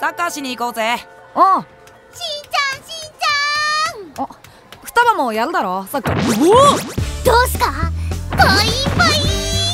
サッカーしに行こうぜ。 ああ、 しんちゃん。 あ、双葉もやるだろサッカー。 どうすかパインパイ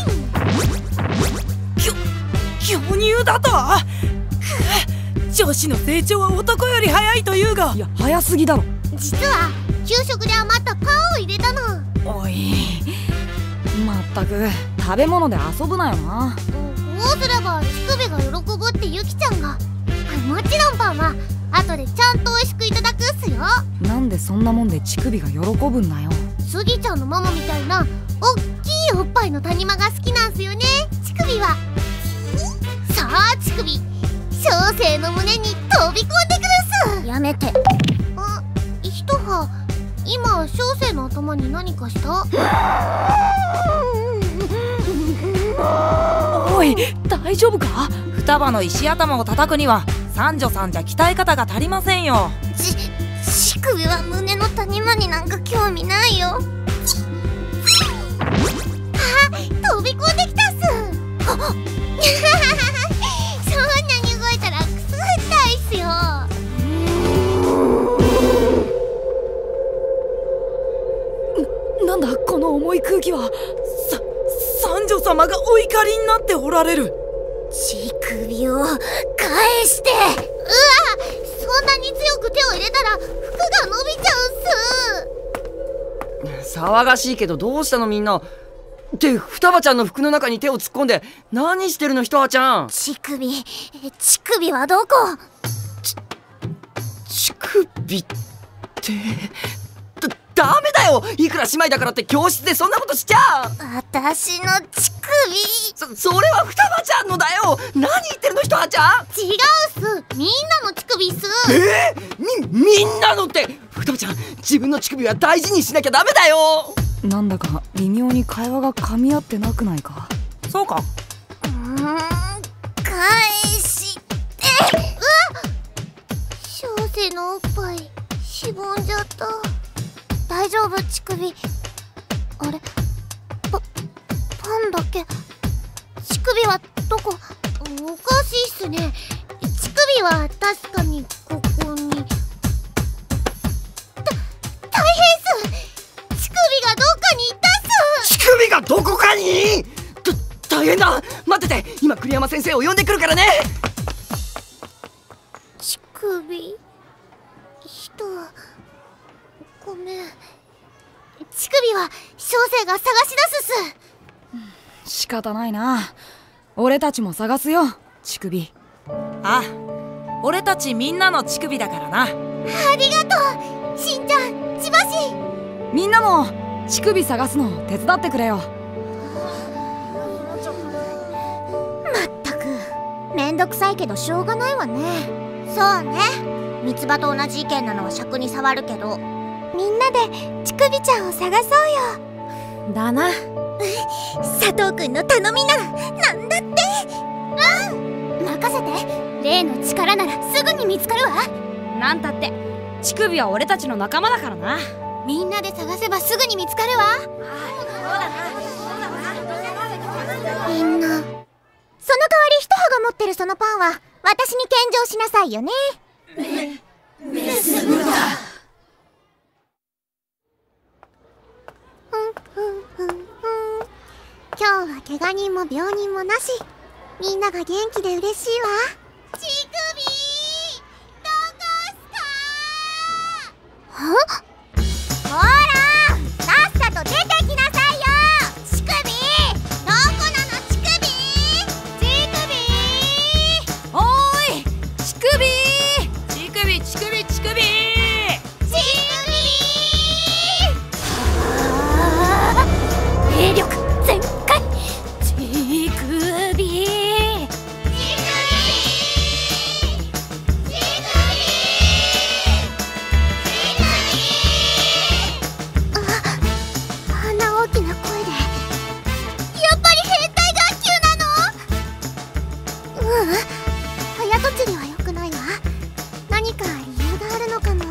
ン。 巨乳だと。女子の成長は男より早いというが。 いや、早すぎだろ。 実は給食で余ったパンを入れたの。 おい、 まったく食べ物で遊ぶなよな。 こうすれば乳首が喜ぶってゆきちゃんが。もちろんパンは後でちゃんと美味しくいただくっすよ。なんでそんなもんで乳首が喜ぶんだよ。 スギちゃんのママみたいなおっきいおっぱいの谷間が好きなんすよね、乳首は。さあ乳首、小生の胸に飛び込んでくるっす。やめて。あ、一葉、今小生の頭に何かした？ おい、大丈夫か？ 双葉の石頭を叩くには三女さんじゃ鍛え方が足りませんよ。 乳首は胸の谷間になんか興味ないよ。あ、飛び込んできたっす。そんなに動いたらくすぐったいっすよ。 なんだこの重い空気は。 三女様がお怒りになっておられる。 乳首を返して。うわ、そんなに強く手を入れたら服が伸びちゃうっす。 騒がしいけどどうしたのみんな。って双葉ちゃんの服の中に手を突っ込んで何してるの一葉ちゃん。 乳首はどこ？ 乳首ってダメだよ。いくら姉妹だからって教室でそんなことしちゃ。 私の乳首。 それは双葉ちゃんのだよ。何言ってるの一葉ちゃん。 違うっす、みんなの乳首っす。 みんなのって双葉ちゃん、自分の乳首は大事にしなきゃダメだよ。 なんだか微妙に会話が噛み合ってなくないか。 そうか。 返して。小生のおっぱいしぼんじゃった。大丈夫乳首。あれ、パンだけ。乳首はどこ？おかしいっすね。乳首は確かにここに。大変っす。乳首がどっかに行ったっす。 乳首がどこかに？大変だ。待ってて、今栗山先生を呼んでくるからね。 乳首、人はごめん。乳首は小生が探し出すっす。 仕方ないな。俺たちも探すよ乳首。 あ、俺たちみんなの乳首だからな。 ありがとうしんちゃん、千葉市。 みんなも乳首探すの手伝ってくれよ。 まったくめんどくさいけどしょうがないわね。そうね、三つ葉と同じ意見なのは尺に触るけど、みんなで乳首ちゃんを探そうよ。 だな。 佐藤くんの頼みならなんだって。任せて。例の力ならすぐに見つかるわ。 なんたって乳首は俺たちの仲間だからな。 みんなで探せばすぐに見つかるわ。みんな、その代わり一葉が持ってるそのパンは私に献上しなさいよね。メス豚。今日は怪我人も病人もなし、みんなが元気で嬉しいわ。乳首どこっすか？は？ほら、さっさと出てきなさいよ。乳首どこなの？乳首。 おーい乳首。 兵力全開。乳首。あんな大きな声で。やっぱり兵隊学級なの？早とちりは良くないわ。何か理由があるのかも。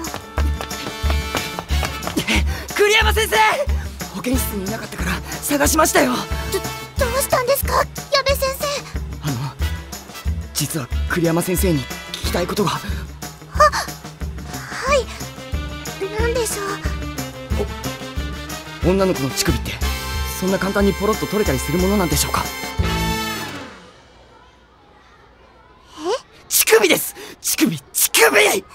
栗山先生、保健室にいなかったから探しましたよ。 どうしたんですか矢部先生。 実は栗山先生に聞ききたいことが。 はい、なんでしょう。女の子の乳首ってそんな簡単にポロッと取れたりするものなんでしょうか。乳首です。乳首。 やっぱり声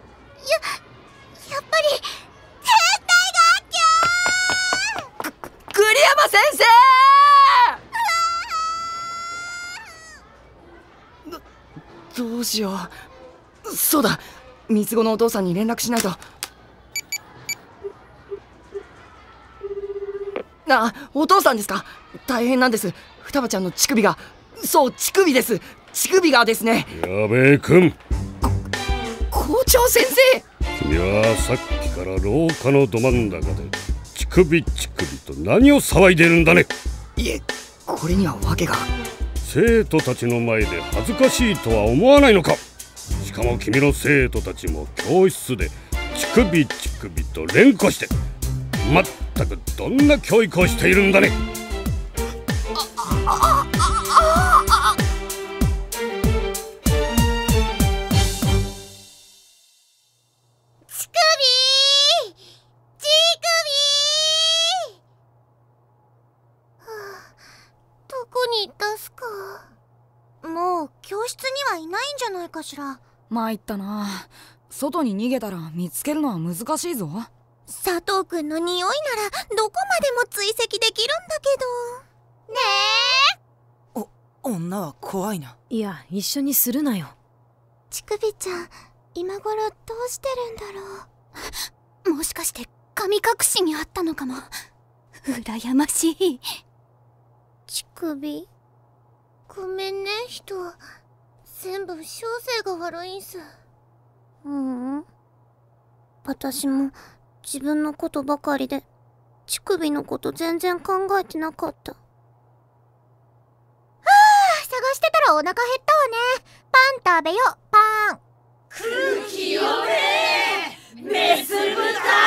帯が栗山先生どうしよう。そうだ、三つ子のお父さんに連絡しないと。お父さんですか。大変なんです。双葉ちゃんの乳首が。そう、乳首です。乳首がですね。 矢部君、 校長先生。 君はさっきから廊下のど真ん中で乳首と何を騒いでいるんだね。 いえ、これには訳が。 生徒たちの前で恥ずかしいとは思わないのか。しかも君の生徒たちも教室で乳首と連呼して、まったくどんな教育をしているんだね。 どこに行ったっすか。もう教室にはいないんじゃないかしら。 参ったな。外に逃げたら見つけるのは難しいぞ。 佐藤くんの匂いならどこまでも追跡できるんだけどねえ。 女は怖いな。 いや、一緒にするなよ。 乳首ちゃん、今頃どうしてるんだろう。もしかして神隠しにあったのかも。羨ましい。乳首、ごめんね。人全部小生が悪いんす。私も自分のことばかりで乳首のこと全然考えてなかった。探してたらお腹減ったわね。パン食べよう。パン。 空気読めメス豚。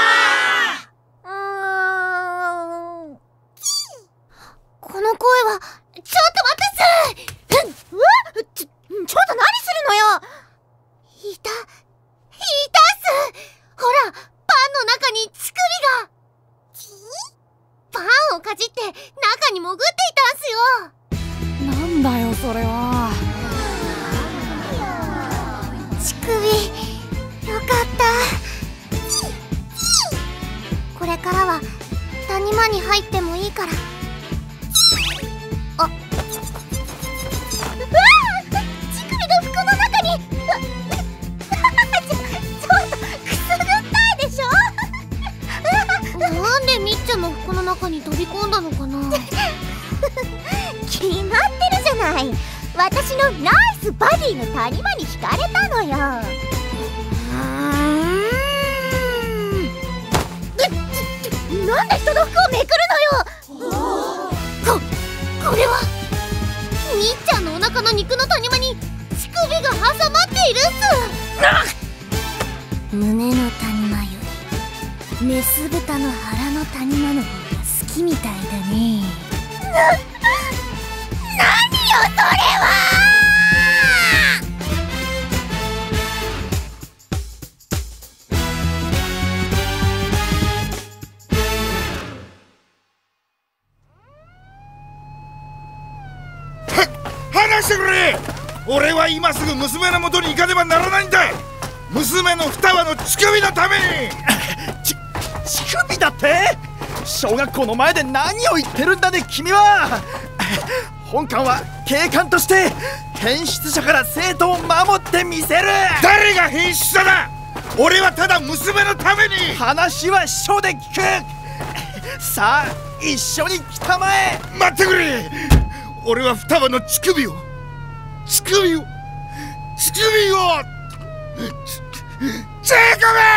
この声は。ちょっと待ってっす。ちょっと何するのよ。いたっす。ほら、パンの中に乳首が。パンをかじって中に潜っていたんすよ。 なんだよそれは。 乳首、よかった。これからは谷間に入ってもいいから。あっ、うわー、乳首が服の中に。ちょっとくすぐったいでしょ。なんでみっちゃんの服の中に飛び込んだのかな。決まってるじゃない。私のナイスバディの谷間に惹かれたのよ。なんで人の服をめくるのよ。これはみっちゃんのお腹の肉の谷間に乳首が挟まっているっす。胸の谷間よりメス豚の腹の谷間の方が好きみたいだね。何よそれは。 話してくれ。俺は今すぐ娘の元に行かねばならないんだ。娘の双葉の乳首のために。 乳首だって。小学校の前で何を言ってるんだね君は。本官は警官として変質者から生徒を守ってみせる。 誰が変質者だ。俺はただ娘のために。 話は書で聞く。さあ一緒に来たまえ。 待ってくれ。俺は双葉の乳首を乳首を乳首を乳首。